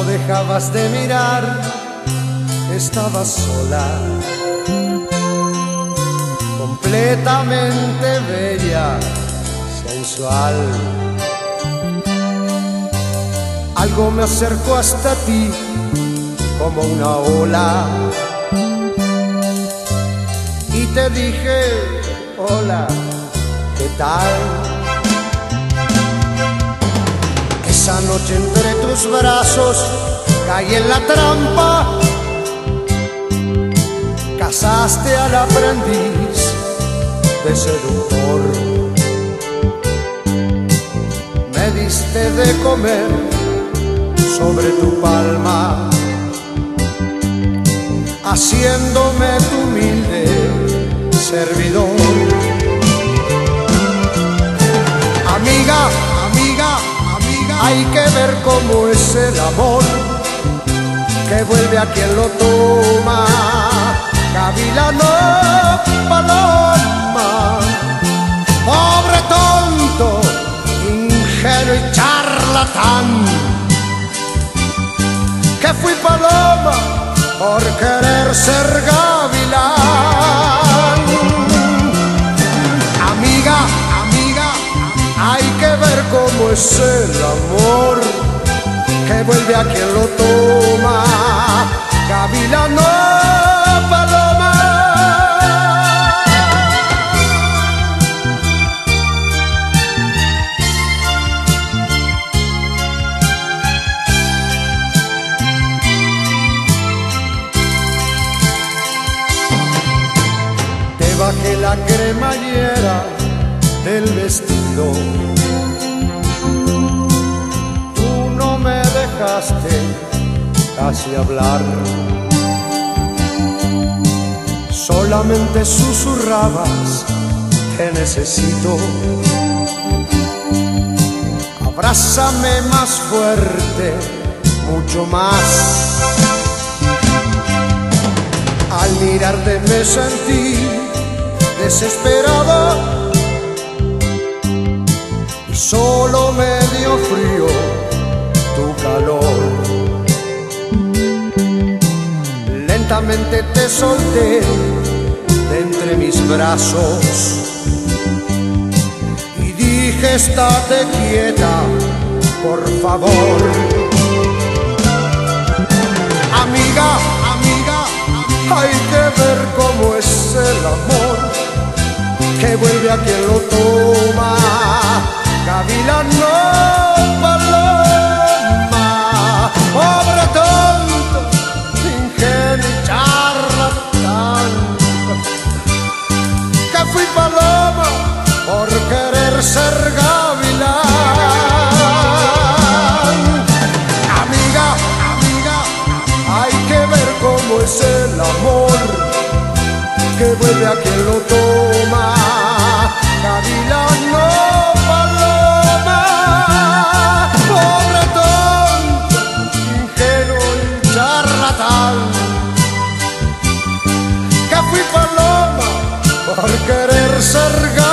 dejabas de mirar, estabas sola, completamente bella, sensual. Algo me acercó hasta ti como una ola y te dije, hola, ¿qué tal? Esa noche entre tus brazos caí en la trampa, cazaste al aprendiz de seductor, me diste de comer sobre tu palma, haciéndome tu humilde servidor. Amiga, amiga, amiga, hay que ver cómo es el amor, que vuelve a quien lo toma, gavilano, paloma. Pobre tonto, ingenuo y charlatán, que fui paloma por querer ser gavilán. Amiga, amiga, hay que ver cómo es el amor, que vuelve a quien lo toma, gavilano, paloma. Bajé la cremallera del vestido, tú no me dejaste casi hablar, solamente susurrabas, te necesito, abrázame más fuerte, mucho más. Al mirarte me sentí desesperado y solo me dio frío tu calor. Lentamente te solté de entre mis brazos y dije, estate quieta, por favor. Amiga, amiga, hay que ver cómo es el amor, que vuelve a quien lo toma, gavilano, paloma. Pobre tonto, ingenuo y charlatán, que fui paloma por querer ser gavilán. Amiga, amiga, hay que ver cómo es el amor, que vuelve a quien lo toma, gavilano, paloma. Pobre tonto, ingenuo y charlatán, que fui paloma por querer ser gavilán.